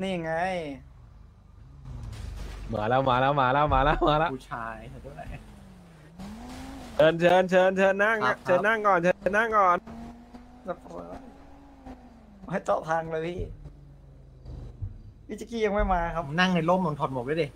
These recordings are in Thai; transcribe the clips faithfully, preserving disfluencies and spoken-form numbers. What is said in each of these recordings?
นี่ไงมาแล้วมาแล้วมาแล้วมาแล้วมาแล้วผู้ชายด้วยเชิญเชิญเชิญเชิญนั่งครับเชิญนั่งก่อนเชิญนั่งก่อนให้โต๊ะพังเลยพี่พี่จิกกี้ยังไม่มาครับนั่งในร่มนอนถอดหมวกด้วยดิ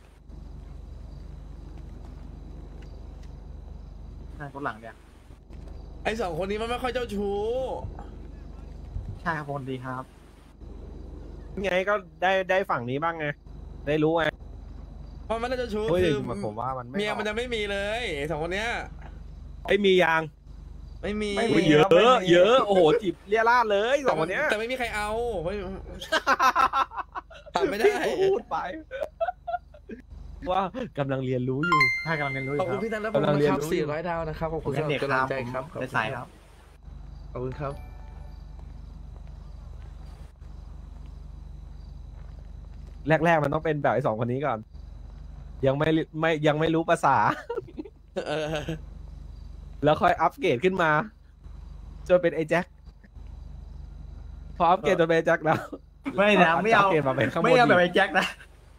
นั่งคนหลังเดียวไอสองคนนี้มันไม่ค่อยเจ้าชู้ใช่ครับคนดีครับไงก็ได้ได้ฝั่งนี้บ้างไงได้รู้ไงเพราะมันน่าจะชู้เฮ้ยคือผมว่ามันไม่เมียมันยังไม่มีเลยสองคนเนี้ยไอ้มียางไม่มีไม่มีเยครับไม่อะมีเยอะโอ้โหจีบเรียราดเลยสแต่องคนเนี้ยแต่ไม่มีใครเอาไม่ทำไม่ได้พูดไปว่ากำลังเรียนรู้อยู่ใช่กำลังเรียนรู้อขอบยู่คุณครับพี่นันและผมกำลังเรียนครับรู้สี่ร้อยดาวนะครับขอบผคุมณเป็นเด็กกำคลัรังบใจครับผมเป็นสายครับขอบคุณครับแรกๆมันต้องเป็นแบบไอ้สองคนนี้ก่อน ยังไม่ไม่ยังไม่รู้ภาษาเออแล้วค่อยอัปเกรดขึ้นมาจนเป็นไอ้แจ็คพออัปเกรดจนเป็นไอ้แจ็คแล้วไม่นะไม่เอาปลี่ยนมาเป็นข้างบนไม่เอาแบบอีไอ้กแจ็คนะ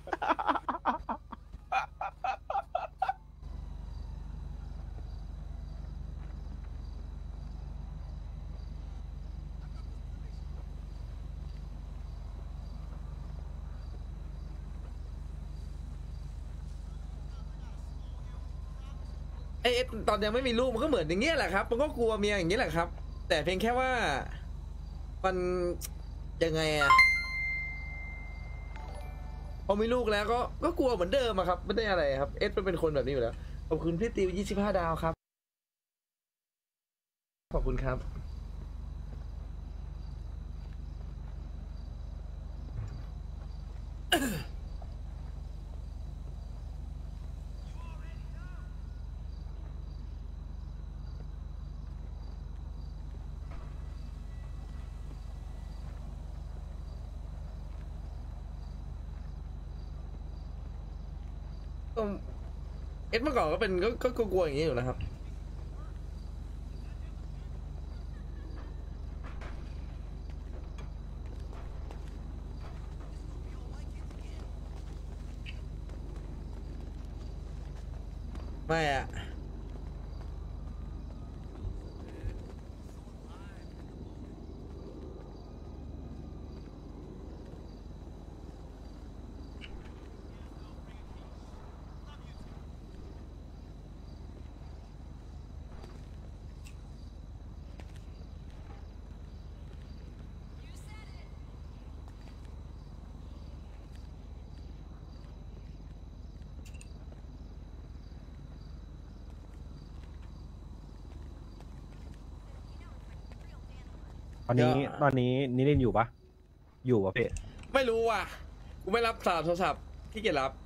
ไอเอสตอนยังไม่มีลูกมันก็เหมือนอย่างเงี้ยแหละครับมันก็กลัวเมียอย่างเงี้ยแหละครับ แต่เพียงแค่ว่ามันยังไงอะพอมีลูกแล้วก็ก็กลัวเหมือนเดิมอะครับไม่ได้อะไรครับเอสมันเป็นคนแบบนี้อยู่แล้วขอบคุณพี่ติวยี่สิบห้าดาวครับขอบคุณครับ เอสเมื่อก่อนก็เป็นก็ก็กลัวอย่างนี้อยู่นะครับไม่อะตอนนี้ตอนนี้นิรินทร์อยู่ปะอยู่ปะเพ่ไม่รู้ว่ะกูไม่รับสายโทรศัพท์ที่เกียจรับ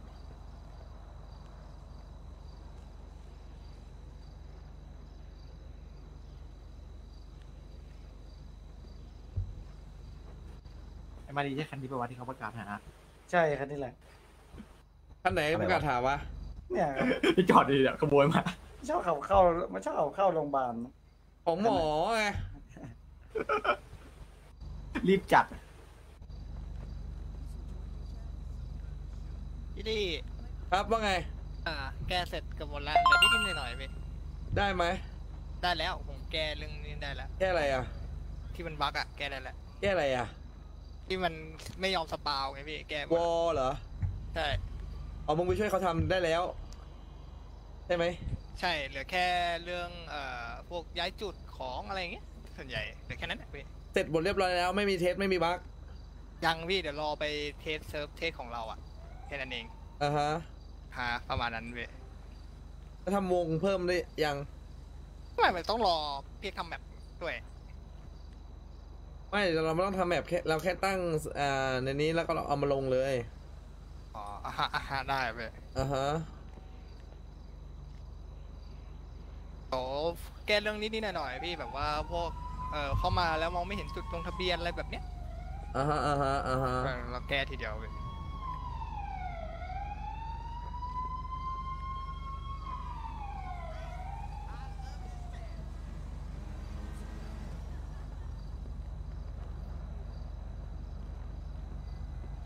ไอ้มาดีใช่คันที่ประวัติที่เขาประกาศหาใช่คันนี้แหละท่านไหนประกาศถามวะเนี่ยที่จอดดีเนี่ยขโมยมาชอบเขาเข้ามาชอบเขาเข้าโรงพยาบาลของหมอไงรีบจัดพี่ลี่ครับว่าไงอ่า แก้เสร็จกับหมดแล้วเหลือนิดนิดหน่อยๆไปได้ไหมได้แล้ว ผมแก้เรื่องนี้ได้แล้วแก้อะไรอ่ะที่มันบั๊กอะแก้ได้แล้วแก้อะไรอ่ะที่มันไม่ยอมสปาวไงพี่ แก้หมวดอลเหรอใช่เอามึงไปช่วยเขาทำได้แล้วใช่ไหมใช่ เหลือแค่เรื่อง เอ่อ พวกย้ายจุดของอะไรอย่างเงี้ย ส่วนใหญ่ เหลือแค่นั้นแหละพี่เสร็จหมดเรียบร้อยแล้วไม่มีเทสไม่มีบั๊กยังพี่ เดี๋ยวรอไปเทสเซิร์ฟเทสของเราอะแค่นั้นเองอ่าฮะหาประมาณนั้นพี่แล้วทำวงเพิ่มได้ยังไม่มันต้องรอพี่ทำแบบด้วยไม่เราไม่ต้องทำแบบแค่เราแค่ตั้งอ่าในนี้แล้วก็เราเอามาลงเลยอ๋ออ่าฮะอ่าฮะได้พี่อ่าฮะโอ้แก้เรื่องนิดนิดหน่อยหน่อยๆพี่แบบว่าพวก เอ่อ เข้ามาแล้วมองไม่เห็นจุดลงทะเบียนอะไรแบบเนี้ยอ่าฮะอ่าฮะอ่าฮะเราแก้ทีเดียวพี่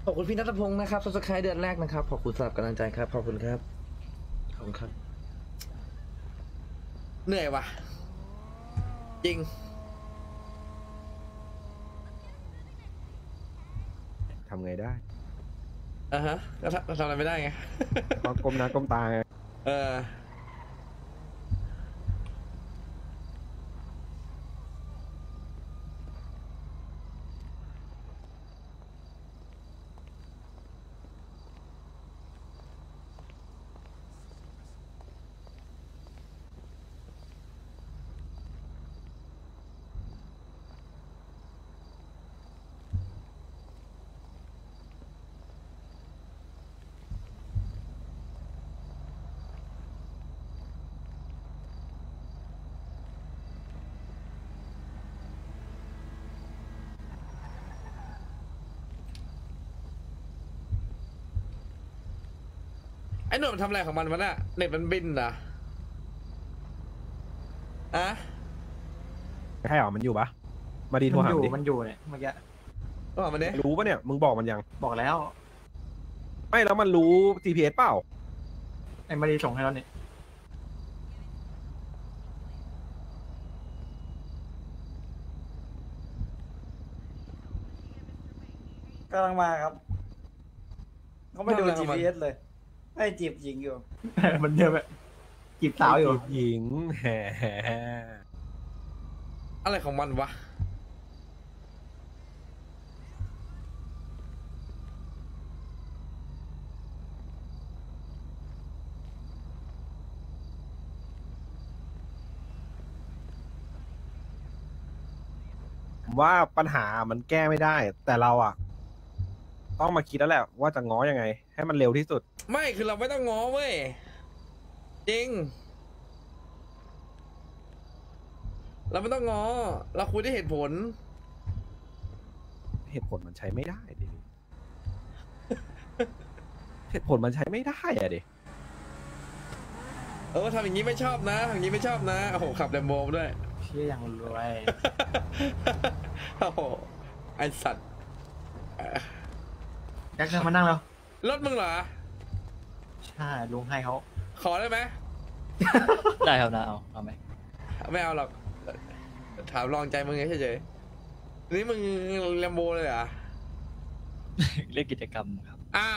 ขอบคุณพี่นัทพงศ์นะครับซับสไครต์เดือนแรกนะครับขอบคุณสำหรับกำลังใจครับขอบคุณครับขอบคุณครับเหนื่อยว่ะจริงทำไงได้อ่ะฮะก็ทำทำอะไรไม่ได้ไงก็ก้มหน้าก้มตาไงเออไอ้หนุ่มมันทำอะไรของมันวะน่ะเน็ตมันบินเหรออะให้หรอมันอยู่ปะมาดีโทรมันหาอยู่ดิมันอยู่เนี่ยเมื่อกี้ก็มันเนี่ยรู้ปะเนี่ยมึงบอกมันยังบอกแล้วไม่แล้วมันรู้ จี พี เอส เปล่าไอ้มารีส่งให้เราเนี่ยกำลังมาครับเขาไม่ดู จี พี เอส เลยให้จีบหญิงอยู่ มันเดิมแบบจีบสาวอยู่จีบหญิงแหมอะไรของมันวะผมว่าปัญหามันแก้ไม่ได้ แต่เราอ่ะ ต้องมาคิดแล้วแหละว่าจะง้อยังไง ให้มันเร็วที่สุดไม่คือเราไม่ต้องง้อเว้ยจริง เราไม่ต้องง้อเราคุยด้วยเหตุผลเหตุผลมันใช้ไม่ได้ดิ เหตุผลมันใช้ไม่ได้อะดิเออทำอย่างนี้ไม่ชอบนะทำอย่างนี้ไม่ชอบนะโอ้โหขับแลมโบมาด้วยเชี่ยยังรวยโอ้โหไอสัตว์แจ็คเธอมานั่งแล้วรถมึงเหรอใช่ลุงให้เขาขอได้ไหมได้ครับนะเอาเอาไหมไม่เอาหรอกถามลองใจมึงเฉยๆนี่มึงแลมโบเลยเหรอเรียกกิจกรรมครับอ่ะ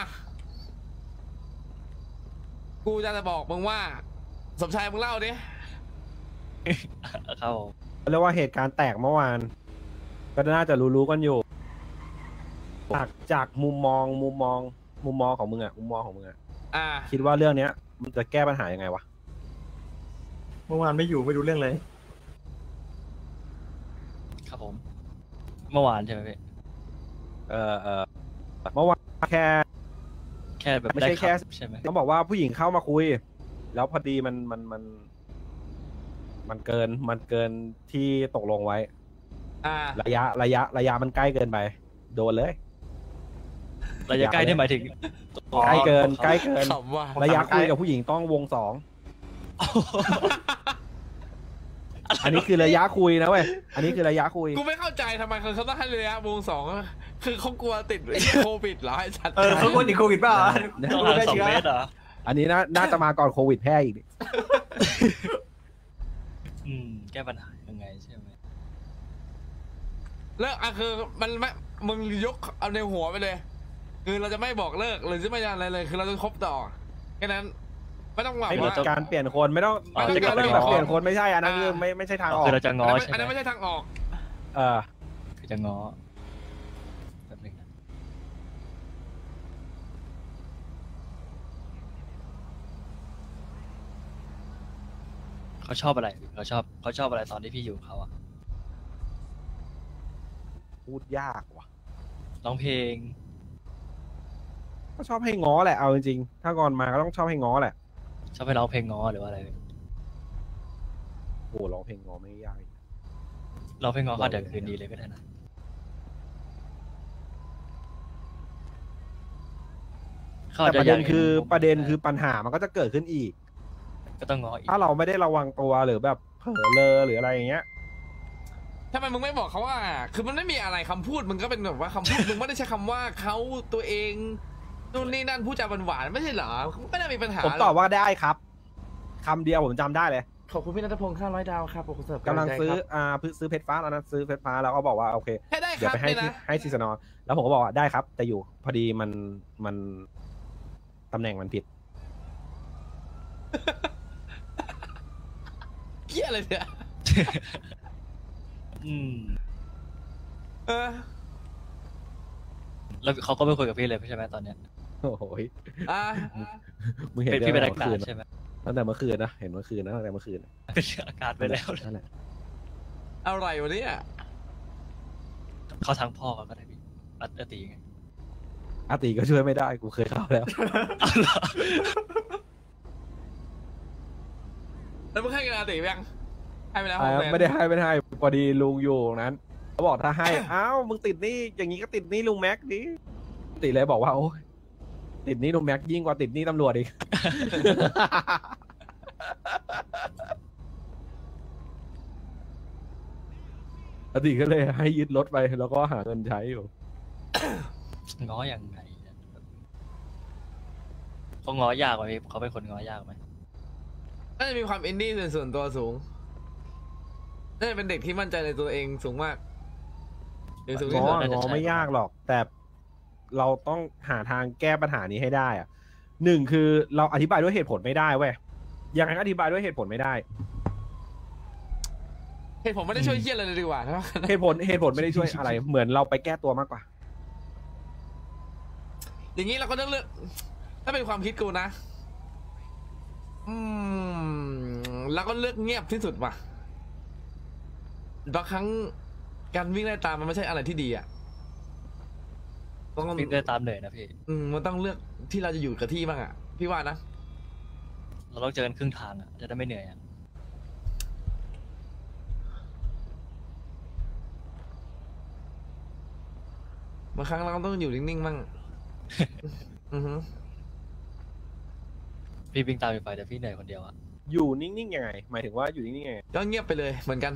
กูจะจะบอกมึงว่า สมชายมึงเล่าดิครับผมเรียกว่าเหตุการณ์แตกเมื่อวาน ก็น่าจะรู้ๆกันอยู่ จากจากมุมมองมุมมองมุมมองของมึงอะมุมมองของมึงอะอ่ะคิดว่าเรื่องเนี้ยมันจะแก้ปัญหายังไงวะเมื่อวานไม่อยู่ไม่รู้เรื่องเลยครับผม เมื่อวานใช่ไหมพี่เออเออเมื่อวานแค่แค่แบบไม่ใช่ด้แค่ขับใช่ไหมต้องบอกว่าผู้หญิงเข้ามาคุย แล้วพอดีมันมันมัน มันเกินมันเกินที่ตกลงไว้อ่ะระยะระยะระยะมันใกล้เกินไป โดนเลยระยะใกล้ได้หมายถึงใกล้เกินใกล้เกินขำว่ะระยะคุยกับผู้หญิงต้องวงสอง อันนี้คือระยะคุยนะเว้ย อันนี้คือระยะคุยกูไม่เข้าใจทำไมเขาต้องให้ระยะวงสองอะคือเขากลัวติดไอ้โควิดเหรอไอ้สัตว์เออเขาคนติดโควิดเปล่าต้องห่างสองเมตรเหรออันนี้น่าน่าจะมาก่อนโควิดแพร่อีกดิอืม แก้ปัญหายังไงใช่ไหมเลิกอ่ะคือมันไม่มึงยกเอาในหัวไปเลย คือเราจะไม่บอกเลิกหรือจะไม่อะไรเลย คือเราจะคบต่อแค่นั้นไม่ต้องหวังไม่มีว่าการเปลี่ยนคนไม่ต้องอ๋อไม่ต้องจะกลับไปเรื่องแบบง้อเปลี่ยนคนไม่ใช่อันนั้นอ่าคือไม่ไม่ใช่ทางออกคือเราจะง้ออันใช่นั้นไหมไม่ใช่ทางออกเออคือจะง้อแบบนึงนะเขาชอบอะไรเขาชอบเขาชอบอะไรตอนที่พี่อยู่กับเขาอะพูดยากว่ะร้องเพลงก็ชอบให้ง้อแหละเอาจริงๆถ้าก่อนมาก็ต้องชอบให้ง้อแหละชอบไปร้องเพลงง้อหรือว่าอะไรโหร้องเพลงง้อไม่ยากอีกร้องเพลงง้อก็เดี๋ยวคืนดีเลยก็ได้นะเขาอาจแต่จะประเด็นยากคือห็มุมประเด็นคือปัญหามันก็จะเกิดขึ้นอีกก็ต้องง้ออีกถ้าเราไม่ได้ระวังตัวหรือแบบเผลอเลอหรืออะไรอย่างเงี้ยทำไมมึงไม่บอกเขาว่า คือมันไม่มีอะไรคำพูดมึงก็เป็นแบบว่าคำพูด มึงไม่ได้ใช้คำว่าเขาตัวเองนู่นนี่นั่นพูดจาหวานๆไม่ใช่เหรอไม่น่ามีปัญหาผมตอบว่าได้ครับคำเดียวผมจำได้เลยขอบคุณพี่นัทพงศ์ห้าร้อยดาวครับขอบคุณสำหรับกำลังซื้อใจครับอ่าซื้อเพชรฟ้าตอนนั้นซื้อเพชรฟ้าแล้วก็บอกว่าโอเคให้ได้คเดี๋ยวรับไปให้เลยที่นะให้ซีซนอแล้วผมก็บอกว่าได้ครับ แต่อยู่พอดีมันมันตำแหน่งมันผิดเกี้ยอะไรเนี่ยอืมเออแล้วเขาก็ไม่คุยกับพี่เลยใช่ไหมตอนเนี้ยโอ้โหอ่ะมึงเห็นเป็นพี่เป็นรื่อาองกาเมื่ศอคืนใช่ไหมตั้งแต่เมื่อคืนนะเห็นเมื่อคืนนะตั้งแต่เมื่อคืนเป็นอากาศไปแล้วนั่นแหละอะไรวะเนี่ยเขาทั้งพ่อก็ได้พี่อัตตีไงอาตีก็ช่วยไม่ได้กูเคยเข้าแล้วแล้วมึงให้กันอาติยังให้ไปแล้วอ่าหกแสนไม่ได้ให้ไม่ได้ให้พอดีลุงอยู่ตรงนั้นเขาบอกถ้าให้ อ้าวมึงติดหนี่อย่างนี้ก็ติดหนี่ลุงแม็กดิติดเลยบอกว่าโอ้ยติดหนี่ลุงแม็กยิ่งกว่าติดหนี่ตำรวจอีก อดีตก็เลยให้ยึดรถไปแล้วก็หาเงินใช้อยู่ง้อยังไงเนี่ยเขาง้อยากไหมพี่เขาเป็นคนง้อยากไหมน่าจะมีความอินดี้ส่วนตัวสูงน่าจะเป็นเด็กที่มั่นใจในตัวเองสูงมากถึงสูงที่ง้สุอดง้อไม่ยากหรอก แต่เราต้องหาทางแก้ปัญหานี้ให้ได้อะหนึ่งคือเราอธิบายด้วยเหตุผลไม่ได้เว้ยยังไงก็อธิบายด้วยเหตุผลไม่ได้เหตุผมไม่ได้ช่วยเชี่ยอะไรเลยดีกว่านะเหตุผลเหตุผลไม่ได้ช่วยอะไร เหมือนเราไปแก้ตัวมากกว่าอย่างนี้เราก็ต้องเลือกถ้าเป็นความคิดกูนะ อืมแล้วก็เลือกเงียบที่สุดว่ะบางครั้งการวิ่งไล่ตามมันไม่ใช่อะไรที่ดีอ่ะต้องพี่เดินตามเหนื่อยนะพี่อืมมันต้องเลือกที่เราจะอยู่กับที่บ้างอ่ะพี่ว่านะเราต้องเจอกันครึ่งทางอ่ะจะได้ไม่เหนื่อยอ่ะบางครั้งเราก็ต้องอยู่นิ่งๆบ้าง อือฮึพี่วิ่งตามไปแต่พี่เหนื่อยคนเดียวอ่ะอยู่นิ่งๆยังไง หมายถึงว่าอยู่นิ่งๆยังไงก็เงียบไปเลยเหมือนกัน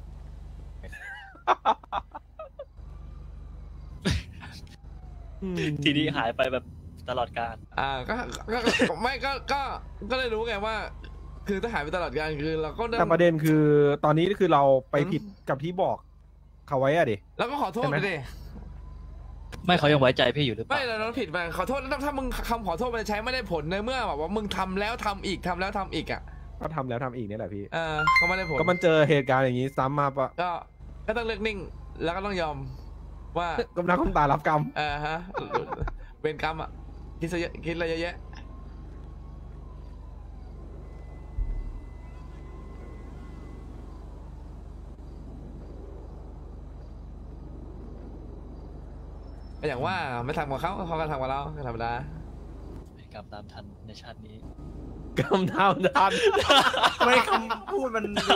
ทีนี้หายไปแบบตลอดการอ่าก็ก็ก็ไม่ก็ก็ก็เลยรู้ไงว่า คือถ้าหายไปตลอดการคือเราก็แต่ประเด็นคือตอนนี้คือเราไปผิดกับที่บอกเขาไว้อะดิแล้วก็ขอโทษใช่ไหมไปดิไม่เขายังไว้ใจพี่อยู่หรือเปไม่ล่าเราผิดไปขอโทษแล้วถ้ามึงคำขอโทษมันใช้ไม่ได้ผลในเมื่อแบบว่ามึงทำแล้วทำอีกทำแล้วทำอีกอ่ะก็ทำแล้วทำอีกเนี่ยแหละพี่เออเขาไม่ได้ผลก็มันเจอเหตุการณ์อย่างนี้ซ้ำมาปะก็ก็ต้องเลือกนิ่ง แล้วก็ต้องยอมว่ากำลังคนตารับกรรมเออฮะเวรกรรมอ่ะคิดซะเยอะคิดอะไรเยอะแยะก็อย่างว่าไม่ทำกับเขาเขาก็ทำกับเราก็ธรรมดากลับตามทันในชาตินี้กรรมเท่าทันไม่คำพูดมันดู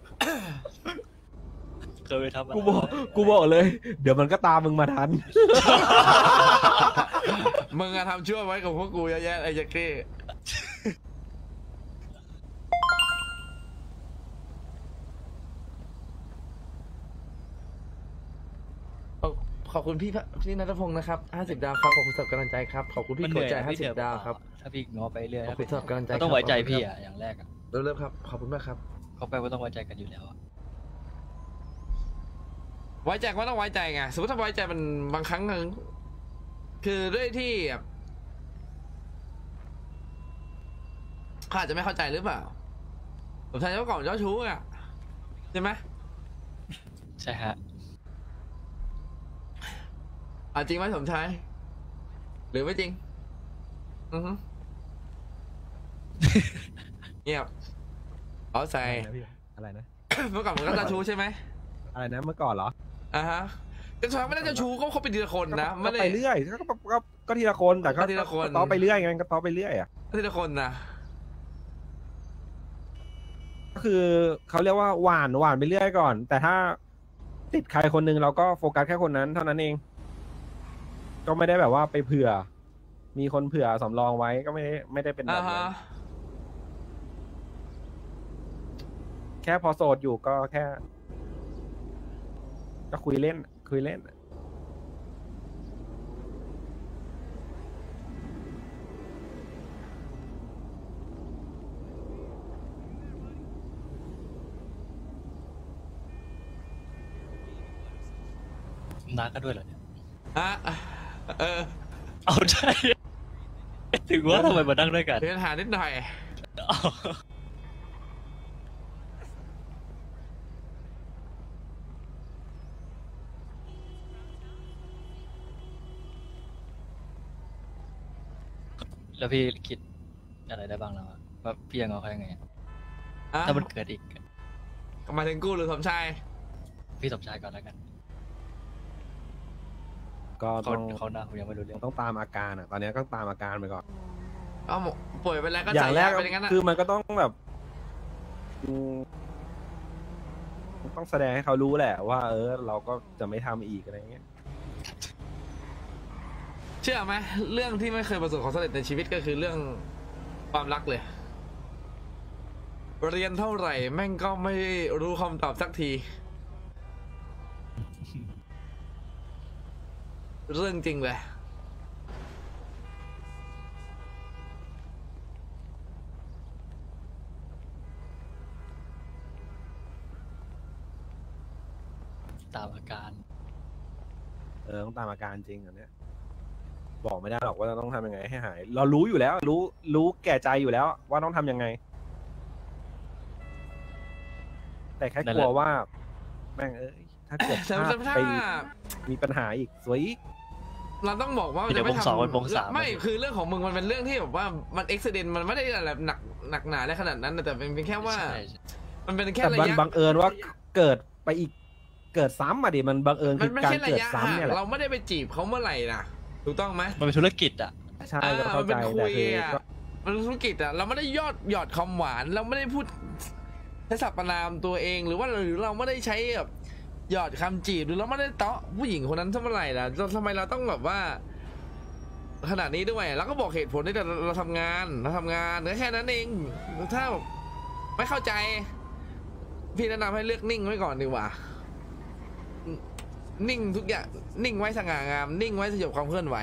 เคยไปทำอะไรกูบอกกูบอกเลย เดี๋ยวมันก็ตามมึงมาทันมึงอะทำชั่วไว้กับพวกกูเยอะแยะไอ้แจ็คกี้ขอบขอบคุณพี่พะพี่นัทพงศ์นะครับห้าสิบดาวครับ ขอบคุณสำหรับกำลังใจครับ ขอบคุณพี่มันโกเหนื่อยใจนะห้าพี่สิเดี๋บยวดาวครับถ้าพี่ง้อไปเรื่อยขอบคุณสำหรับกำลังใจเราต้องครับไว้ใจขอบคุณพี่ครับอ่ะอย่างแรกอ่ะเริ่มๆครับ ขอบคุณมากครับเขาไปว่าต้องไว้ใจกันอยู่แล้วอะไว้ใจก็ต้องไว้ใจไง สมมติถ้าไว้ใจมันบางครั้งนึงคือด้วยที่แบบเขาอาจจะไม่เข้าใจหรือเปล่าผมใช้เมื่อก่อนเจ้าชู้อ่ะใช่ไหมใช่ฮะอ่ะจริงไหมสมชายหรือไม่จริง อือฮึ เงียบเอาใส่อะไรนะเมื่อก่อนมันก็เจ้าชู้ใช่ไหมอะไรนะเมื่อก่อนเหรออ่าฮะแต่สุดท้ายไม่ได้เจ้าชู้ก็เขาเป็นทีละคนนะก็ไม่ได้ไปเรื่อยก็ก็ก็ก็ทีละคนแต่ก็ก็ทีละคนก็ต่อไปเรื่อยไงก็ต่อไปเรื่อยอ่ะทีละคนนะก็คือเขาเรียกว่าหวานหวานไปเรื่อยก่อน แต่ถ้าติดใครคนหนึงเราก็โฟกัสแค่คนนั้นเท่านั้นเอง ก็ไม่ได้แบบว่าไปเผื่อ มีคนเผื่อสำรองไว้ก็ไม่ได้ไม่ได้เป็นแบอ่าบนั้ฮะนแค่พอโสดอยู่ก็แค่ก็คุยเล่นคุยเล่นน้าก็ด้วยเหรอเนี่ยอ่ะเออเอาใช่ ถึงว่าทำไมมานั่งด้วยกันมีปัญหานิดหน่อยเอาแล้วพี่คิดอะไรได้บ้างแล้วอะว่าพี่ยังเอาเขายังไงอ่ะถ้ามันเกิดอีกหมายถึงกูหรือสมชายพี่สมชายก่อนแล้วกันก็เขาต้องเขาหน้าผมยังไม่รู้เรื่องต้องตามอาการอ่ะ ตอนนี้ก็ตามอาการไปก่อนเอาหมดป่วยไปแล้วก็อย่าจ่ายงแรยาก ไปอย่างนั้นนะคือมันก็ต้องแบบอืมต้องแสดงให้เขารู้แหละว่า เออ เราก็จะไม่ทำอีกอะไรเงี้ยเชื่อไหมเรื่องที่ไม่เคยประสบความสำเร็จในชีวิตก็คือเรื่องความรักเลย เรียนเท่าไหร่แม่งก็ไม่รู้คำตอบสักที เรื่องจริงเลยตามอาการเออต้องตามอาการจริงอันเนี้ยบอกไม่ได้หรอกว่าเราต้องทำยังไงให้หาย เรารู้อยู่แล้ว รู้รู้แก่ใจอยู่แล้ว ว่าต้องทำยังไง แต่แค่นั่นกแหลัละวว่า แม่งเอ้ยถ้าเกิดพแต่ลาดถ้าไปมีปัญหาอีกสวยอีกเราต้องบอกว่าเดี๋ยวจะไม่วงสองทำวงสามไม่คือเรื่องของมึงมันเป็นเรื่องที่แบบว่ามันเอ็กซิเดนมันไม่ได้อะไรหนักหนักหนาอะไรขนาดนั้นนะแต่เป็นเพียงแค่ว่าใช่ใช่มันเป็นแค่แต่ระมันยะบังเอิญว่าเกิดไปอีกเกิดซ้ำมาดิมันบังเอิญมัคืนอไม่การใช่ระเกิดยะซ้ำห่างเนี่ยแหละเราไม่ได้ไปจีบเขาเมื่อไหร่นะถูกต้องไหมมันเป็นธุรกิจอ่ะใช่อ่าก็เข้าใจมันเป็นคุแต่ยคืออ่ะก็มันธุรกิจอ่ะเราไม่ได้ยอดหยอดคำหวาน เราไม่ได้พูดใช้สรรพนามตัวเองหรือว่าหรือเราไม่ได้ใช้แบบหยอดคำจีบหรือเราไม่ได้เตาะผู้หญิงคนนั้นเท่าไหร่ล่ะทำไมเราต้องแบบว่า ขนาดนี้ด้วยแล้วก็บอกเหตุผลที่เราเราทำงานเราทำงานแค่นั้นเองถ้าแบบไม่เข้าใจ พี่แนะนำให้เลือกนิ่งไว้ก่อนดีกว่า นิ่งทุกอย่างนิ่งไว้สง่างาม นิ่งไว้สยบความเคลื่อนไหว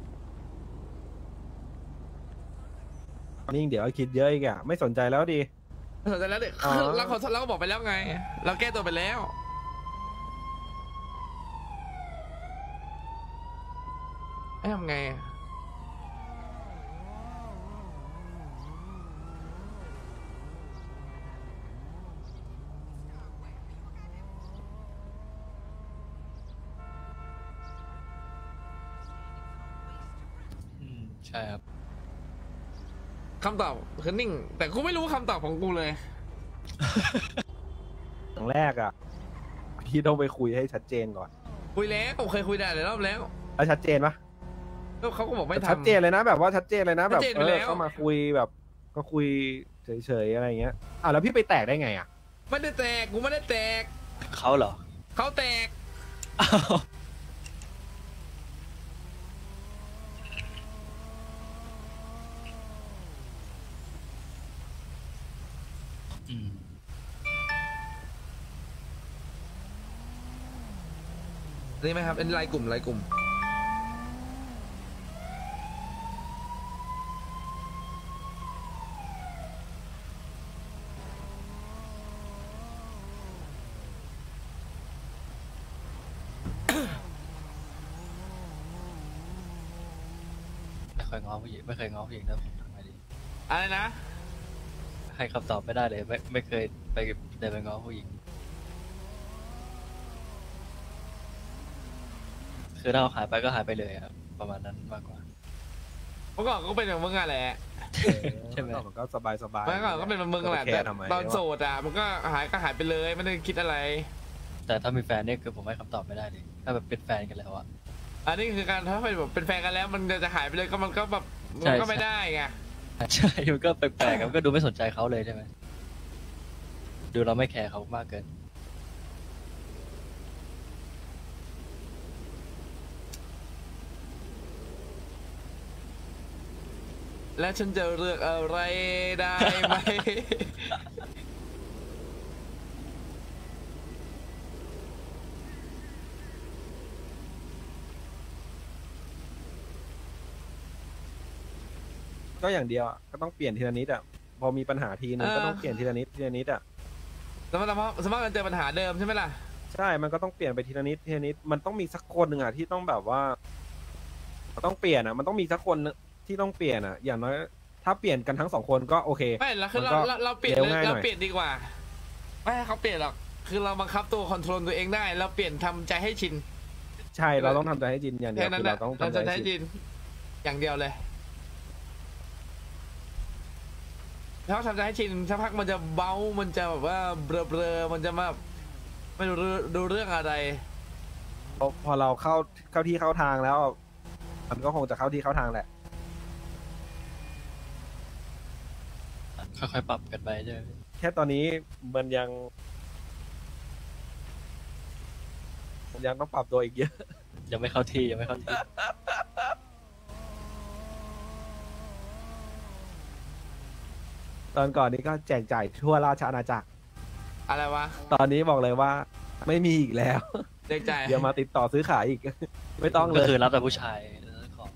นิ่งเดี๋ยวคิดเยอะอีกอะไม่สนใจแล้วดีสนใจแล้วเด็กอ๋อเราขอเราก็บอกไปแล้วไง เราแก้ตัวไปแล้วให้ทำไงอืมใช่ครับคำตอบคือนิ่ง แต่กูไม่รู้คำตอบของกูเลยอย่างแรกอะพี่ต้องไปคุยให้ชัดเจนก่อนคุยแล้วเคยคุยได้หลายรอบแล้วแล้วชัดเจนปะก็เขาก็บอกไม่ชัดทำเจนเลยนะ แบบว่าชัดเจนเลยนะแบบชัดเจนเอไปอแล้วเข้ามาคุยแบบ ก็คุยเฉยๆอะไรเงี้ยอ่ะแล้วพี่ไปแตกได้ไงอะไม่ได้แตกกูไม่ได้แตกเขาเหรอเขาแตกอ้าวอืมนี่ไหมครับเป็นรายกลุ่มรายกลุ่มไม่เคยง้อผู้หญิงไม่เคยง้อผู้หญิงแล้วผมทำไงดีอะไรนะให้คำตอบไม่ได้เลย ไม่ไม่เคยไปเดินไปง้อผู้หญิง คือถ้าเราหายไปก็หายไปเลยครับ ประมาณนั้นมากกว่าเมื่อก่อนก็เป็นแบบมึงอะแหละใช่ไหมมันก็สบายสบายเมื่อก่อนก็เป็นแบบมึงแหละแคแต่ร์ทำไมตอนโสดอะมันก็หายก็หายไปเลยไม่ได้คิดอะไรแต่ถ้ามีแฟนเนี่ยคือผมให้คำตอบไม่ได้เลย ถ้าแบบเป็นแฟนกันแล้วอะอันนี้คือการถ้าเป็นแบบเป็นแฟนกันแล้ว มันจะหายไปเลยก็มันก็แบบมันก็ไม่ได้ไงใช่ มันก็แปลกๆครับก็ดูไม่สนใจเขาเลยใช่ไหม ดูเราไม่แคร์เขามากเกินแล้วฉันจะเลือกอะไรได้ไหมอก็อย่างเดียวอะก็ต้องเปลี่ยนทีละนิดอ่ะพอมีปัญหาทีนึงก็ต้องเปลี่ยนทีละนิดทีละนิดอ่ะสมมติเราสมมติเราเจอปัญหาเดิมใช่ไหมล่ะใช่มันก็ต้องเปลี่ยนไปทีละนิดทีละนิดมันต้องมีสักคนหนึ่งอ่ะที่ต้องแบบว่าต้องเปลี่ยนอ่ะมันต้องมีสักคนที่ต้องเปลี่ยนอ่ะอย่างน้อยถ้าเปลี่ยนกันทั้งสองคนก็โอเคไม่แล้วคือมันเราก็เราเราเปลี่ยนเร็วเลยง่ายหน่เราอยเปลี่ยนดีกว่าไม่ให้เขาเปลี่ยนหรอกคือเราบังคับตัวคอนโทรลตัวเองได้เราเปลี่ยนทำใจให้ชินใช่เราต้องทำใจให้จินอย่างเดียแค่วนั้คืนอแหละเราต้องเราทำใจจะใช้ให้จินจินอย่างเดียวเลยถ้าทำใจให้ชินสักพักมันจะเบามันจะแบบว่าเบลอเบลอๆมันจะมาไม่รู้ดูเรื่องอะไรพอพอเราเข้าเข้าที่เข้าทางแล้ว มันก็คงจะเข้าที่เข้าทางแหละค่อยๆปรับกันไปใช่ไหมแค่ตอนนี้มันยังมันยังต้องปรับตัวอีกเยอะยังไม่เข้าที่ยังไม่เข้าที่ตอนก่อนนี้ก็แจกจ่ายทั่วราชอาณาจักรอะไรวะตอนนี้บอกเลยว่า ไม่มีอีกแล้วเด็กใจเดี๋ยวมาติดต่อซื้อขายอีก ไม่ต้องเลก็ยคือรับแต่ผู้ชายแล้วของ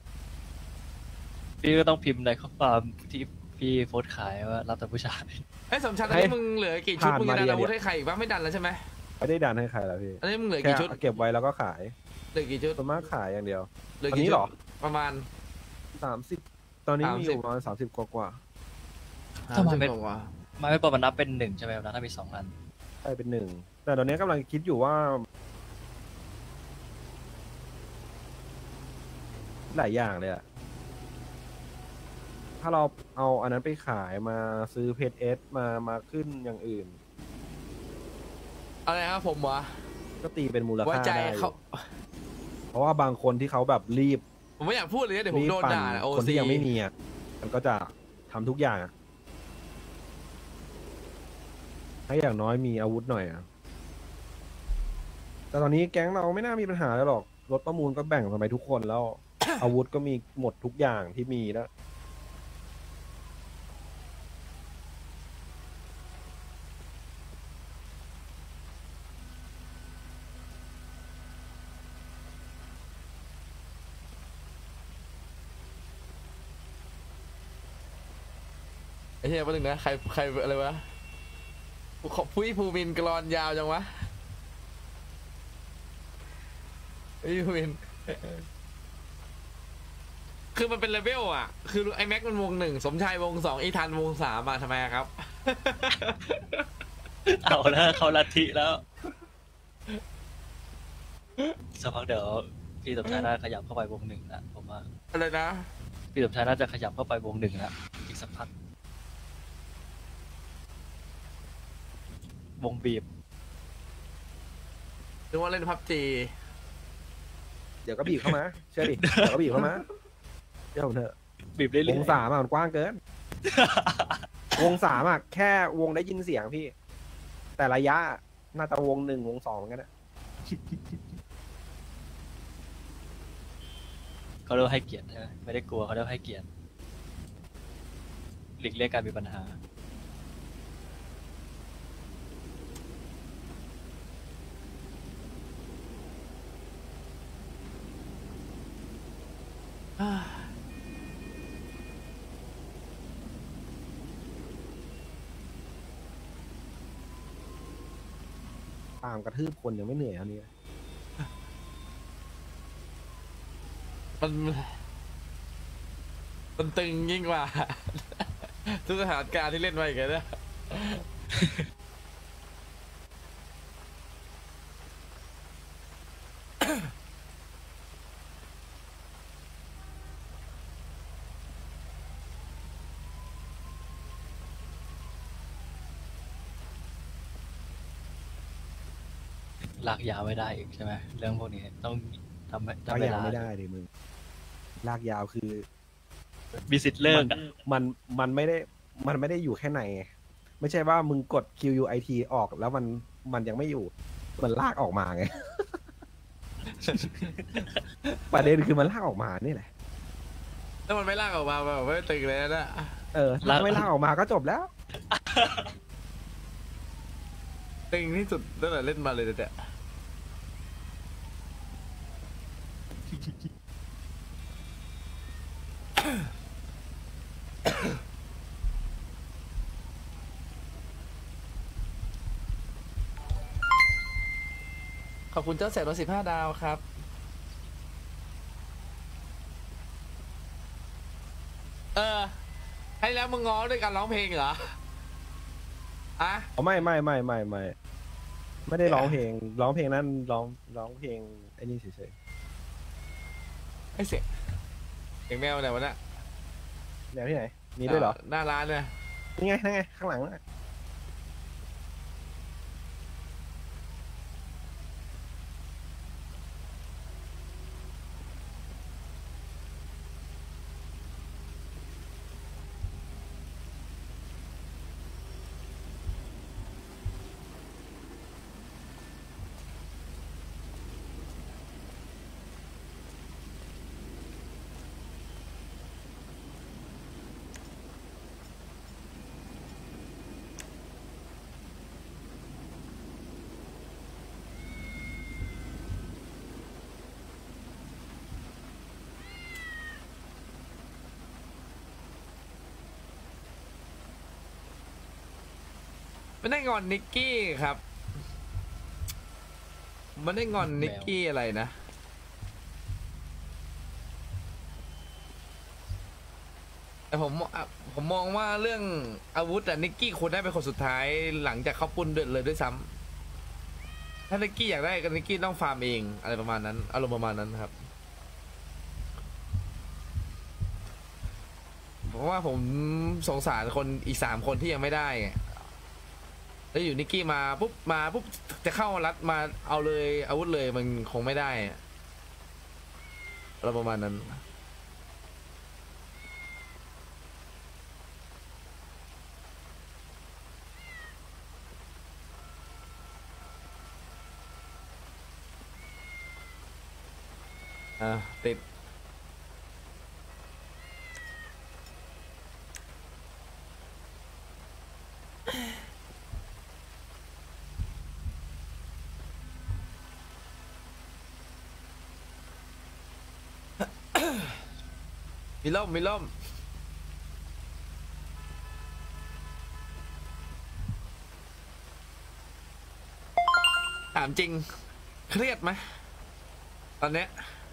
พี่ก็ต้องพิมพ์ในข้อความที่พี่โพสต์ขายว่ารับแต่ผู้ชายไอ้ยสมชายตอนนี้มึงเหลือกี่ชุดผ่านมึงจะดันมาเรียนอาวุธให้ใครอีกบ้างไม่ดันแล้วใช่ไหมไม่ได้ดันให้ใครแล้วพี่อันนี้มึงเหลือแค่กี่ชุดเก็บไว้แล้วก็ขายเหลือกี่ชุดส่วนมากขายอย่างเดียวเหลือตอนกี่นี้ชุเหดรอประมาณสามสิบตอนนี้มีอสามสิบยู่ประมาณสามสิบกว่ากว่าทำไมสามสิบไม่กว่ามาไม่ปอมันนับเป็นหนึ่งใช่ไหมครับนะถ้ามีสองอันใช่เป็นหนึ่งแต่ตอนนี้กำลังคิดอยู่ว่า หลายอย่างเลยอะถ้าเราเอาอันนั้นไปขายมาซื้อเพจเอสมามาขึ้นอย่างอื่นอะไรครับผมวะก็ตีเป็นมูลไว้ค่าใจได้อยู่เขาเพราะว่าบางคนที่เขาแบบรีบผมไม่อยากพูดเลยนะเดี๋ยวผมรีบโดนปั่นด่าโอคนซีที่ยังไม่มีอ่ะมันก็จะทำทุกอย่างอะให้อย่างน้อยมีอาวุธหน่อยอ่ะแต่ตอนนี้แก๊งเราไม่น่ามีปัญหาแล้วหรอกรถประมูลก็แบ่งกันไปทุกคนแล้ว อาวุธก็มีหมดทุกอย่างที่มีแล้วไอ้เหี้ยแป๊บนึงนะใครใครอะไรวะขอพุ้ยภูมินกรอนยาวจังวะพุ้ยภูมินคือมันเป็นเลเวลอ่ะ คือไอ้แม็กมันวงหนึ่งสมชายวงสองอีทันวงสามมาทำไมอะครับเอาแล้วเขาลัทธิแล้วสักพักเดี๋ยวพี่สมชายน่าขยับเข้าไปวงหนึ่งนะผมว่าอะไรนะพี่สมชายน่าจะขยับเข้าไปวงหนึ่งแล้วอีกสักพักวงบีบนึกว่าเล่นพับจีเดี๋ยวก็บีบเข้ามา เชื่อดิ เดี๋ยวก็บีบเข้ามาเดี๋ยวผมเถอะบีบเรื่อยวงสามอะมันกว้างเกิน วงสามอะแค่วงได้ยินเสียงพี่ แต่ระยะน่าจะวงหนึ่งวงสองเหมือนกันนะๆเขาเรียกว่าให้เกียรติใช่ไหมไม่ได้กลัวเขาเรียกว่าให้เกียรติหลีกเลี่ยงการมีปัญหาตามกระทืบคนยังไม่เหนื่อยเท่านี้เลยมันมันตึงยิ่งกว่า ทุกสถานการณ์ที่เล่นมาอีกแล้วลากยาวไม่ได้อีกใช่ไหมเรื่องพวกนี้ต้องทำให้ลากทำเวยาวลาไม่ได้ดิมึง ลากยาวคือมีสิทธิ์เลิกมันมันมันไม่ได้มันไม่ได้อยู่แค่ในไงไม่ใช่ว่ามึงกด คิว ยู ไอ ที ออกแล้วมันมันยังไม่อยู่ มันลากออกมาไง ประเด็นคือมันลากออกมานี่แหละถ้ามันไม่ลากออกมาแบบไม่ตึงเลยนะเออถ้าไม่ลากออกมาก็จบแล้วตึงที่สุดตั้งแต่เล่นมาเลยเนี่ยขอบคุณเจ้าแสบร้อยสิบห้าดาวครับ เออ ให้แล้วมึงง้อด้วยการร้องเพลงเหรออะอ๋อไม่ไม่ไม่ไม่ไม่ไม่ได้ร้องเพลงร้องเพลงนั้นร้องร้องเพลงไอ้นี่เฉยไอ้เสียงเสียงแมวไหนวะเนี่ยๆแนวที่ไหนมีด้วยเหรอหน้าร้านเนี่ยนี่ไงนั่นไงข้างหลังน่ะไม่ได้งอนนิกกี้ครับไม่ได้งอนนิกกี้อะไรนะ แต่ผมอ่ะผมมองว่าเรื่องอาวุธอะนิกกี้ควรได้เป็นคนสุดท้ายหลังจากเขาปุ้นเดือดเลยด้วยซ้ำถ้านิกกี้อยากได้ก็นิกกี้ต้องฟาร์มเองอะไรประมาณนั้นอารมณ์ประมาณนั้นครับเพราะว่าผมสงสารคนอีกสามคนที่ยังไม่ได้แล้วอยู่นิกกี้มาปุ๊บมาปุ๊บจะเข้ารัดมาเอาเลยอาวุธเลยมันคงไม่ได้อะไรประมาณนั้นอ่าติดมีล่มมีล่มถามจริงเครียดไหมตอนเนี้ย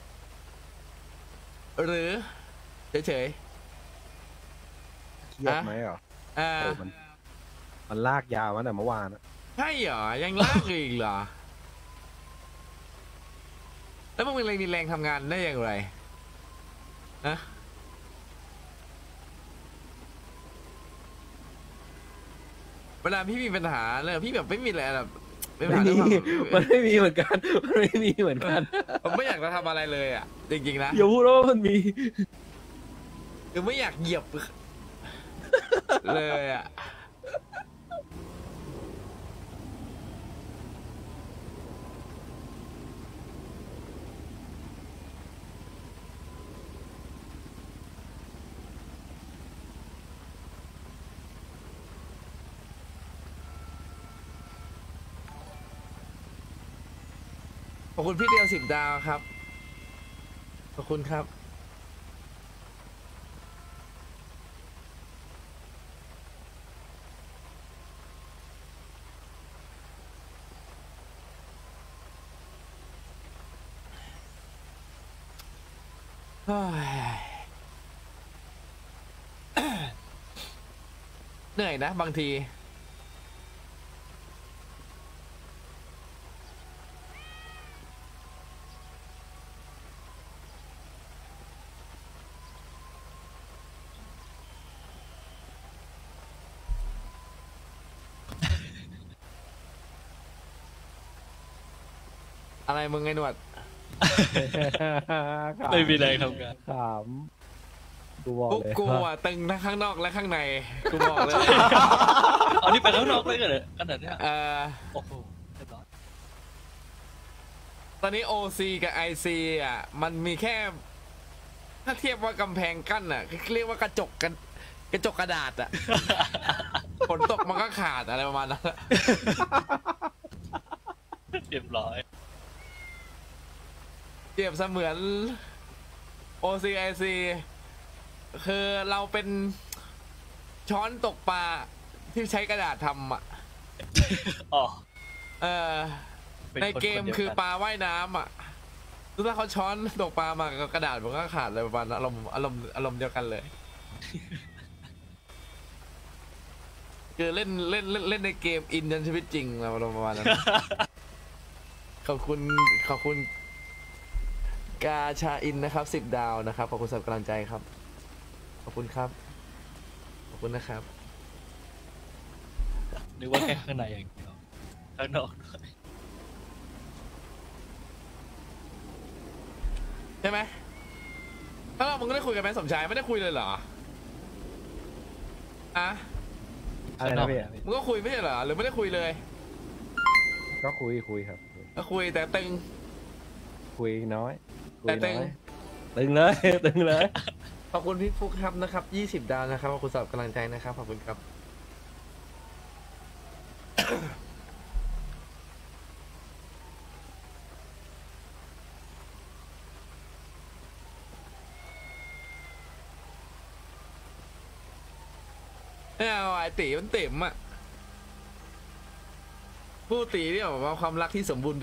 หรือเฉยเครียดไหมเหรอๆอ่าโอ้มันมันลากยาวมาแต่เมื่อวานอะใช่เหรอยังลากอยู่อีกเหรอแล้วมึงเป็นแรงมีแรงทำงานได้อย่างไรนะเวลาพี่มีปัญหาเลยพี่แบบไม่มีอะไรแบบไม่มีปัญหาเรื่องความมันไม่มีเหมือนกันมันไม่มีเหมือนกันผมไม่อยากจะทำอะไรเลยอ่ะจริงๆนะอย่าพูดว่ามันมีคือไม่อยากเหยียบเลยอ่ะขอบคุณพี่เดียวสิบดาวครับขอบคุณครับเฮ้ย เหนื่อยนะบางทีอะไรมึงไงหนวดไม่มีแรงทำงานขำกูบอกพวกเลยกูว่าอ่ะตึงทั้งข้างนอกและข้างในกูบอกเลยเอานี่ไปข้างนอกเลยกันเหรอขนาดเนี้ยเอ่อโอ้โหเรียบร้อยตอนนี้ โอ ซี กับ ไอ ซี อ่ะมันมีแค่ ถ้าเทียบว่ากำแพงกั้นอ่ะเรียกว่ากระจกกันกระจกกระดาษอ่ะ ฝนตกมันก็ขาดอะไรประมาณนั้นอะเรียบร้อยเปรียบเสมือน โอ ซี ไอ ซี คือเราเป็นช้อนตกปลาที่ใช้กระดาษทำอ่ะอ๋อเออเป็นในคนเกมคนดียวคือกันปลาว่ายน้ำอ่ะแล้วถ้าเขาช้อนตกปลามากับกระดาษมันก็ขาดเลยประมาณนั้นอารมณ์อารมณ์อารมณ์เดียวกันเลย คือเล่นเล่นเล่นเล่นในเกมอินยันชีวิตจริงอารมณ์ประมาณนั้น ขอบคุณขอบคุณกาชาอินนะครับสิบดาวนะครับขอบคุณสำหรับกำลังใจครับ ขอบคุณครับ ขอบคุณนะครับนึกว่าแค่ข้างในอย่างเดียวข้างนอกด้วยใช่ไหมถ้าเรามึงก็ได้คุยกันไหมสมชายไม่ได้คุยเลยเหรออะอะไรนะพี่มึงก็คุยไม่ใช่เหรอหรือไม่ได้คุยเลยก็คุยคุยครับก็คุยแต่ตึงคุยน้อยคุยแต่ตึงน้อยตึงเลย ตึงเลยขอบคุณพี่ฟุกครับนะครับยี่สิบดาวนะครับขอบคุณสำหรับกำลังใจนะครับขอบคุณครับ ไม่เอาไอ้ตีมันเต็มอ่ะผู้ตีเนี่ยบอกว่าความรักที่สมบูรณ์แบบ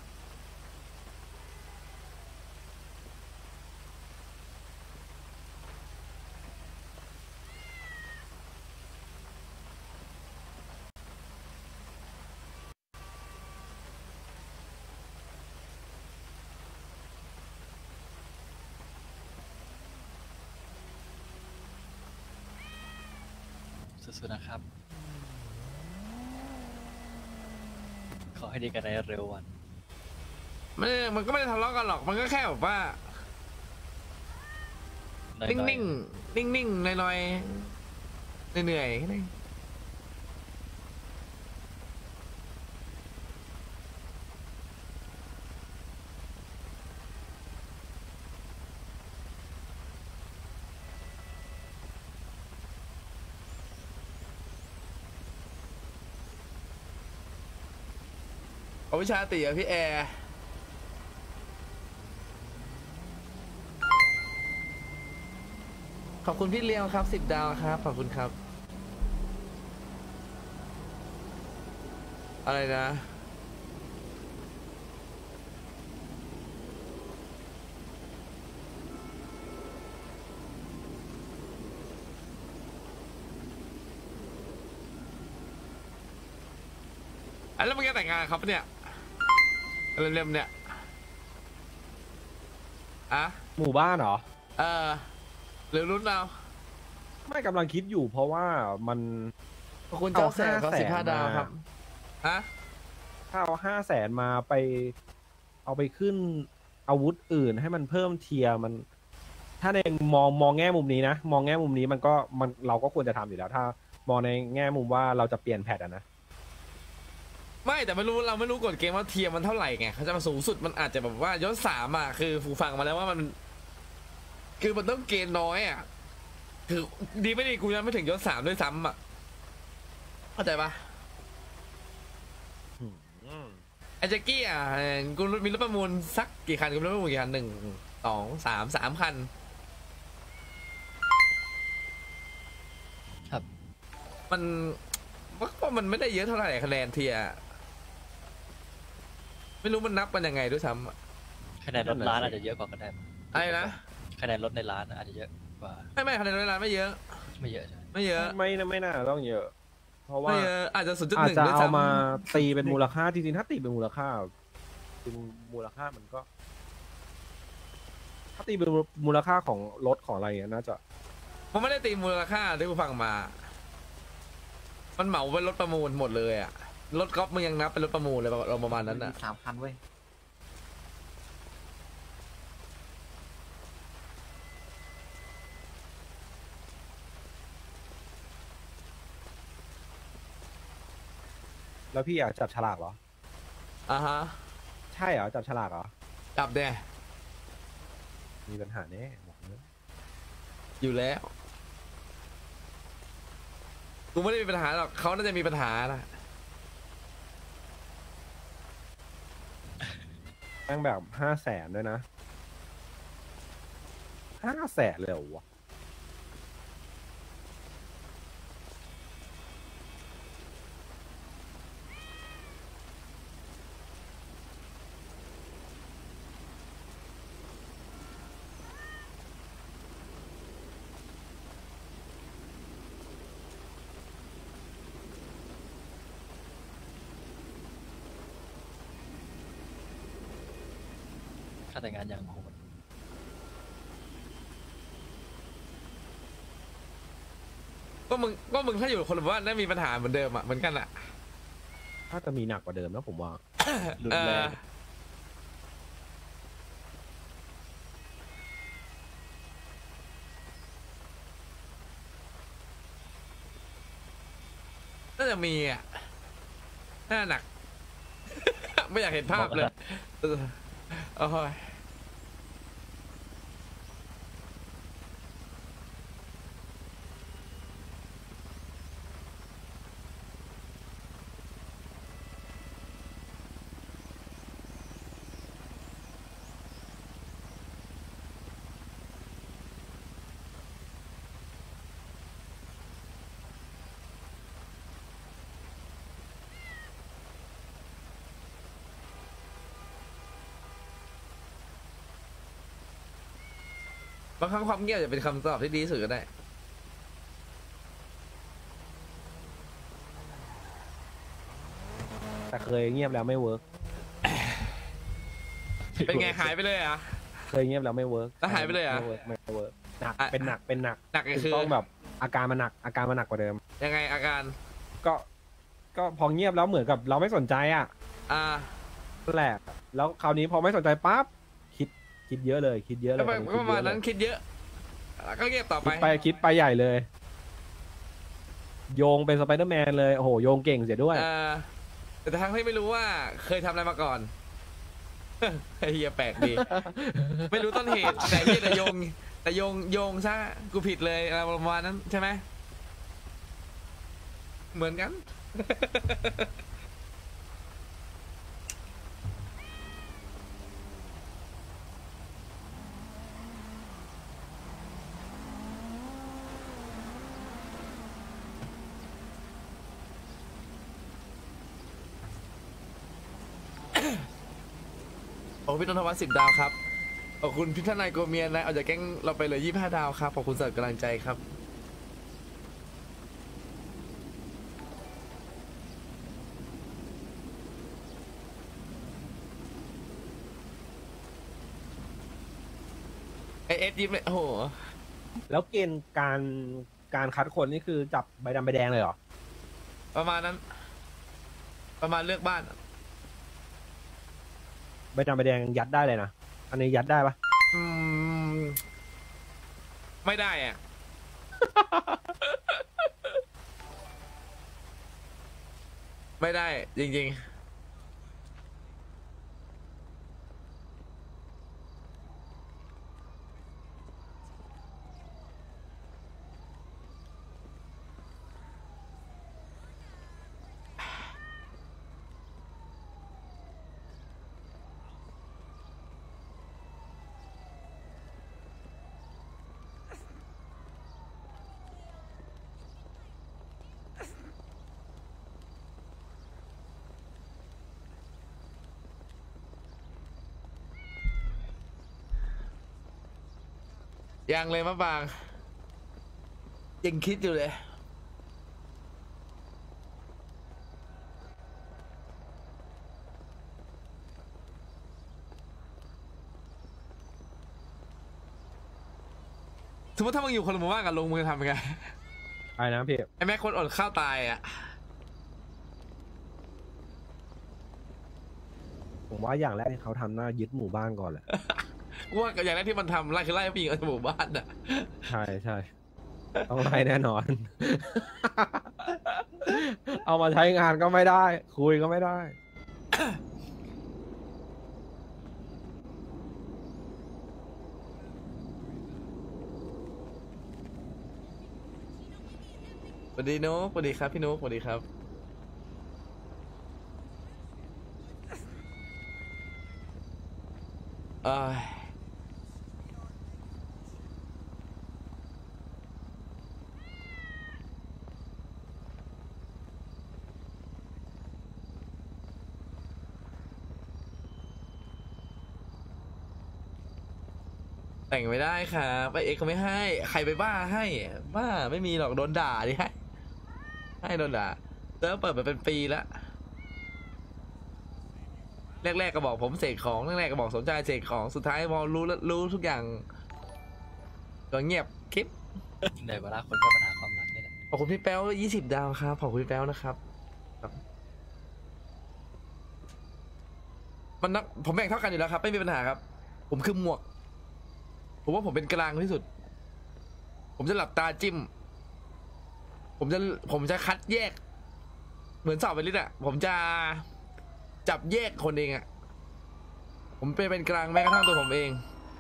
สู้ๆนะครับ ขอให้ดีกันในเร็ววันไม่ได้มันก็ไม่ได้ทะเลาะกันหรอก มันก็แค่แบบว่าหน่อยนิ่งๆๆ นิ่งๆหน่อยๆเหนื่อยๆแค่นั้นเอาวิชาตีอะพี่แอร์ขอบคุณพี่เลี้ยวครับสิบดาวครับ ขอบคุณครับ อะไรนะ อ่ะแล้วมึงจะแต่งงานครับเนี่ยเร็วๆเนี่ยอะหมู่บ้านเหรอเออหรือรุ่นเราไม่กำลังคิดอยู่เพราะว่ามันขอบคุณเจ้าแสนเขาเอาสิบห้าห้าแสนดาวมาครับอะถ้าเอาห้าแสนมาไป เอาไปขึ้นอาวุธอื่นให้มันเพิ่มเทียร์มัน ถ้าในมองมองแง่มุมนี้นะ มองแง่มุมนี้มันก็มันเราก็ควรจะทำอยู่แล้ว ถ้ามองในแง่มุมว่าเราจะเปลี่ยนแพทอะนะไม่แต่ไม่รู้เราไม่รู้กฎเกมว่าเทียร์มันเท่าไหร่ไงเขาจะมาสูงสุดมันอาจจะแบบว่ายศสามอ่ะคือฟูฟังมาแล้วว่ามัน คือมันต้องเกณฑ์น้อยอ่ะคือดีไม่ดีกูยังไม่ถึงยศสามด้วยซ้ำอ่ะเข้าใจปะไอ้แจ็กกี้อ่ะกูมีรถประมูลสักกี่คันกูมีรถประมูลกี่คันหนึ่งสองสามสามคันครับมันว่ามันไม่ได้เยอะเท่าไหร่คะแนนเทียร์ไม่รู้มันนับมันยังไงด้วยซ้ำอะคะแนนรถร้านอาจจะเยอะกว่าก็ได้อะไรนะคะแนนรถในร้านอาจจะเยอะกว่าไม่ไม่คะแนนเวลาไม่เยอะไม่เยอะใช่ไหมไม่เยอะไม่นะไม่น่าต้องเยอะ เพราะว่าไม่เยอะอาจจะศูนย์จุดอาหจนึ่งจะด้วยเอาซ้ำมาตีเป็นมูลค่าจริงๆถ้าตีเป็นมูลค่าจริงมูลค่ามันก็ ถ้าตีเป็นมูลค่าของรถของอะไรเงี้ยน่าจะผมไม่ได้ตีมูลค่าที่กูฟังมา มันเหมาเป็นรถประมูลหมดเลยอะรถก๊อฟมึงยังนับเป็นรถประมูลเลยเราประมาณนั้นอะสามพันเว้ยแล้วพี่อยากจับฉลากเหรออ่าฮะใช่เหรอจับฉลากเหรอจับเด้มีปัญหาแน่บอกเลยอยู่แล้วกูไม่ได้มีปัญหาหรอกเขาน่าจะมีปัญหานะแม่งแบบห้าแสนด้วยนะห้าแสนเลยเหรอวะาแต่งงานอย่างโหดก็มึงก็มึงถ้าอยู่คนละบ้านได้มีปัญหาเหมือนเดิมอ่ะเหมือนกันอ่ะถ้าจะมีหนักกว่าเดิมนะผมว่ารุนแรงน่าจะมีอ่ะน่าหนัก ไม่อยากเห็นภาพเลยเออโอ้ยบางครั้งความเงียบจะเป็นคำตอบที่ดีที่สุดก็ได้แต่เคยเงียบแล้วไม่เวิร์กเป็นไงหายไปเลยอ่ะเคยเงียบแล้วไม่เวิร์กแล้วหายไปเลยเหรอไม่เวิร์กไม่เวิร์กหนักอ่ะเป็นหนักเป็นหนักหนักก็คือคือต้องแบบอาการมันหนักอาการมันหนักกว่าเดิมยังไงอาการก็ ก็พอเงียบแล้วเหมือนกับเราไม่สนใจอ่ะอ่านั่นแหละแล้วคราวนี้พอไม่สนใจปั๊บคิดคิดเยอะเลย คิดเยอะเลยก็ประก็ประมาณนั้นคิดเยอะแล้วก็เงียบต่อคิไปดไปคิดไปใหญ่เลย โยงเป็นสไปเดอร์แมนเลยโอ้โหโยงเก่งเสียด้วยเออแต่ทั้งที่ไม่รู้ว่าเคยทำอะไรมาก่อน ไอ้เฮียแปลกดี ไม่รู้ต้นเหตุ แต่เฮียแต่โยง แต่โยงโยงซะกูผิดเลยอะไรประมาณนั้นใช่ไหมเหมือนกัน ขอบคุณพี่นนทวัฒน์สิบดาวครับ ขอบคุณพี่ทนายโกเมียนนะเอาจากแก๊งเราไปเลยยี่สิบห้าดาวครับ ขอบคุณสำหรับกำลังใจครับ ไอเอสยิ้มเลยโอ้โหแล้วเกณฑ์การการคัดคนนี่คือจับใบดำใบแดงเลยเหรอประมาณนั้น ประมาณเลือกบ้านใบดำใบแดงยัดได้เลยนะอันนี้ยัดได้ปะอืม ไม่ได้อ่ะ ไม่ได้ จริงๆ ยังเลยมะบาง ยังคิดอยู่เลย สมมติถ้ามึงอยู่คนละหมู่บ้านกับลุงมึงจะทำยังไงไอ้นะพี่ไอ้แม่คนอดข้าวตายอ่ะผมว่าอย่างแรกที่เขาทำน่ายึดหมู่บ้านก่อนแหละกูว่าอย่างแรกที่มันทำไล่คือไล่ผู้หญิงออกจากหมู่บ้านอ่ะใช่ใช่ต้องไล่แน่นอน เอามาใช้งานก็ไม่ได้ คุยก็ไม่ได้สวัสดีนุ๊กสวัสดีครับพี่นุ๊กสวัสดีครับ เอ้ยแต่งไม่ได้ครับไอเอ็กเขาไม่ให้ ใครไปบ้าให้ บ้าไม่มีหรอกโดนด่าดิให้ให้โดนด่าเซิร์ฟเปิดมาเป็นปีแล้วแรกๆก็บอกผมเสกของแรกๆก็บอกสนใจเสกของสุดท้ายพอรู้แล้วรู้ทุกอย่างก็เงียบคลิปในเวลาคนก็ปัญหาความรักนี่แหละขอบคุณพี่แป๊วยี่สิบดาวครับขอบคุณพี่แป๊วนะครับครับมันนักผมแบ่งเท่ากันอยู่แล้วครับไม่มีปัญหาครับ ผมคือหมวก ผมว่าผมเป็นกลางที่สุด ผมจะหลับตาจิ้ม ผมจะผมจะคัดแยก เหมือนสอบไปลิศอะผมจะจับแยกคนเองอะผมเป็นเป็นกลางแม้กระทั่งตัวผมเอง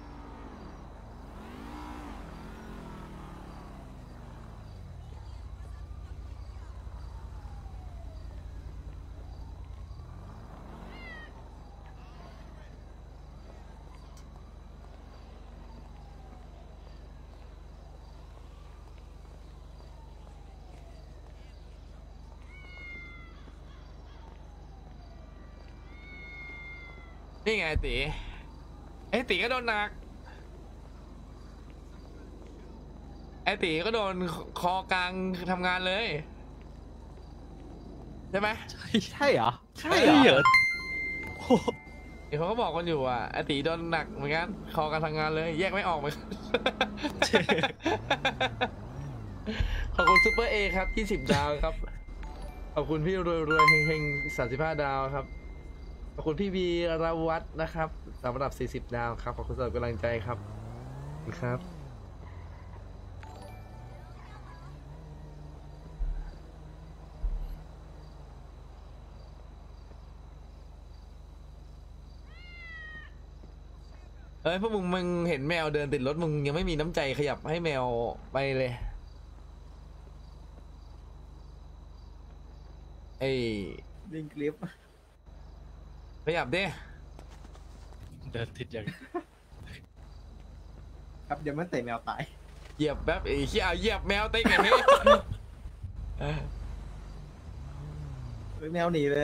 นี่ไงตีไอ้ตีก็โดนหนักไอ้ตีก็โดนคอกลางทำงานเลยใช่ไหมใช่เหรอ ใช่ใช่เหรเหรออเดี๋ยวเขาก็บอกกันอยู่อ่ะไอ้ตีโดนหนักเหมือนกันคอการทำงานเลยแยกไม่ออกเหมือนกัน ขอบคุณซูเปอร์เอครับยี่สิบดาวครับขอบคุณพี่รวยรวยเฮงเฮงสามสิบห้าดาวครับขอบคุณพี่วีรวัฒน์นะครับสำหรับสี่สิบดาวครับขอบคุณสำหรับกำลังใจครับขอบคุณครับเอ้ยพวกมึงมึงเห็นแมวเดินติดรถมึงยังไม่มีน้ำใจขยับให้แมวไปเลยไอ้ลิงคลิปขยับดิเดินติดอย่างครับเดี๋ยวมันเตะแมวตายเหยียบแบบไอ้เหี้ยเอาเหยียบแมวเต็งอย่างนี้เฮ้ยแมวหนีเลย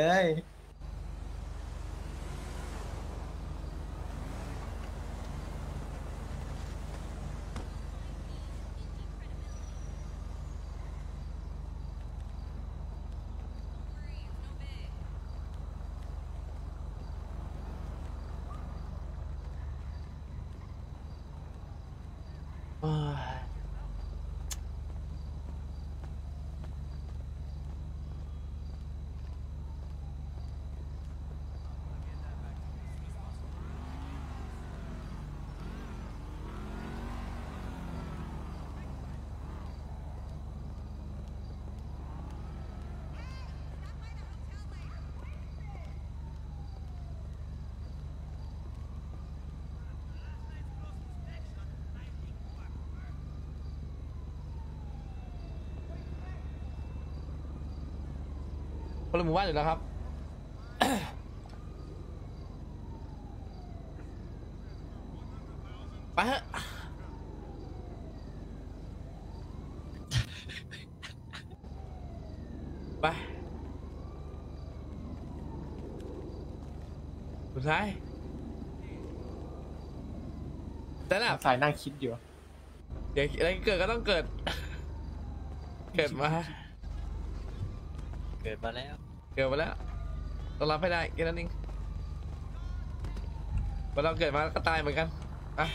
โอ้ยคนละหมู่บ้านอยู่แล้วครับ ไปเถอะไปสุดท้ายแต่น่ะสายนั่งคิดอยู่เดี๋ยวอะไรเกิดก็ต้องเกิด เกิดมาเกิดมาแล้วเกิดมาแล้วต้องรับให้ได้แค่นั้นเองพอเราเกิดมาก็ตายเหมือนกันอ่ะ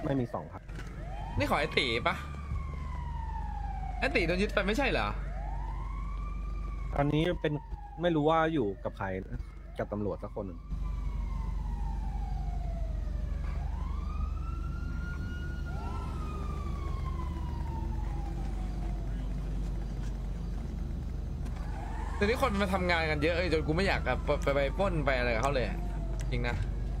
ไม่มีสองครับนี่ขอไอตีปะไอตีโดนยึดไปไม่ใช่เหรอตอนนี้เป็นไม่รู้ว่าอยู่กับใครนะกับตำรวจสักคนหนึ่งแต่นี้คนมาทำงานกันเยอะเอ้ยจนกูไม่อยากแบบไปไปปล้นไปอะไรกับเขาเลยอะจริงนะ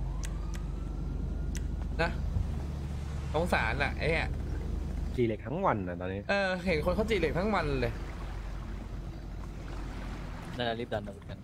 นะสงสารอ่ะไอ้เนี่ยจีเล็กทั้งวันนะตอนนี้เออเห็นคนเขาจีเหล็กทั้งวันเลยน่าจะรีบดันอาวุธกัน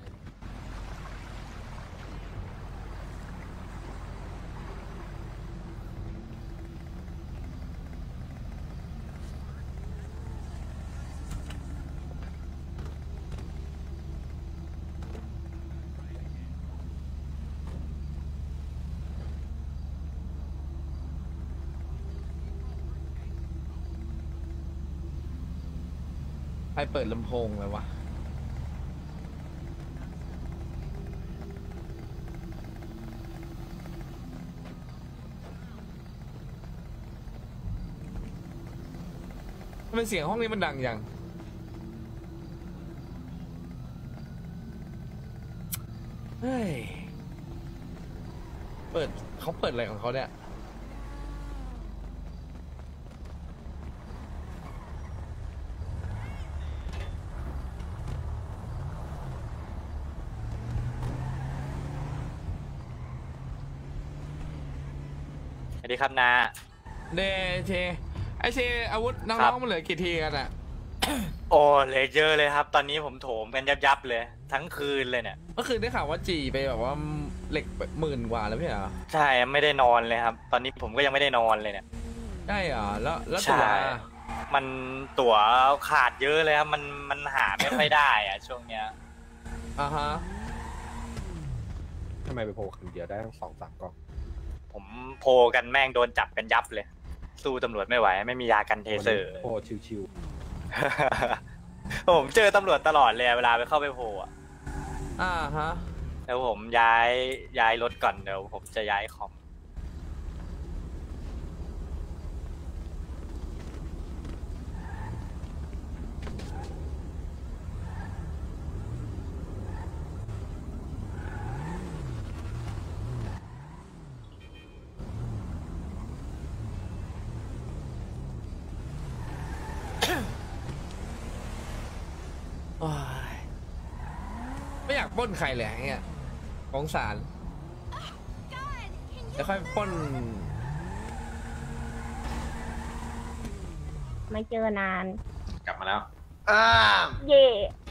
ใครเปิดลำโพงเลยวะทำไมเสียงห้องนี้มันดังอย่างเฮ้ยเปิดเขาเปิดอะไรของเขาเนี่ยสวัสดีครับนาเดเชไอเชอาวุธน้ครัองบๆมันเหลือกี่ทีกันอะโอ้เหลยเยอะเลยครับ ตอนนี้ผมโถมกันยับยับๆเลย ทั้งคืนเลยเนี่ยเมื่อคืนได้ข่าวว่าจีไปแบบว่าเหล็กหมื่นกว่าแล้วพี่เหรอใช่ไม่ได้นอนเลยครับ ตอนนี้ผมก็ยังไม่ได้นอนเลยเนี่ยได้เหรอแล้วแล้วใช่ตัวมันตั๋วขาดเยอะเลยครับ มันมันหาไม่ค่อยได้อะช่วงเนี้ยอ่าฮะทำไมไปโผล่คนเดียวได้ทั้งสองสามกล่องผมโพกันแม่งโดนจับกันยับเลย สู้ตำรวจไม่ไหว ไม่มียากันเทเซอร์โผล่ชิวผมเจอตำรวจตลอดเลยเวลาไปเข้าไปโพอ่ะอ่าฮะแล้วผมย้ายย้ายรถก่อนเดี๋ยวผมจะย้ายคอมโอ้ยไม่อยากปล้นใครเลยเงี้ยสงสารเดี๋ยวค่อยปล้นไม่เจอนานกลับมาแล้วเย่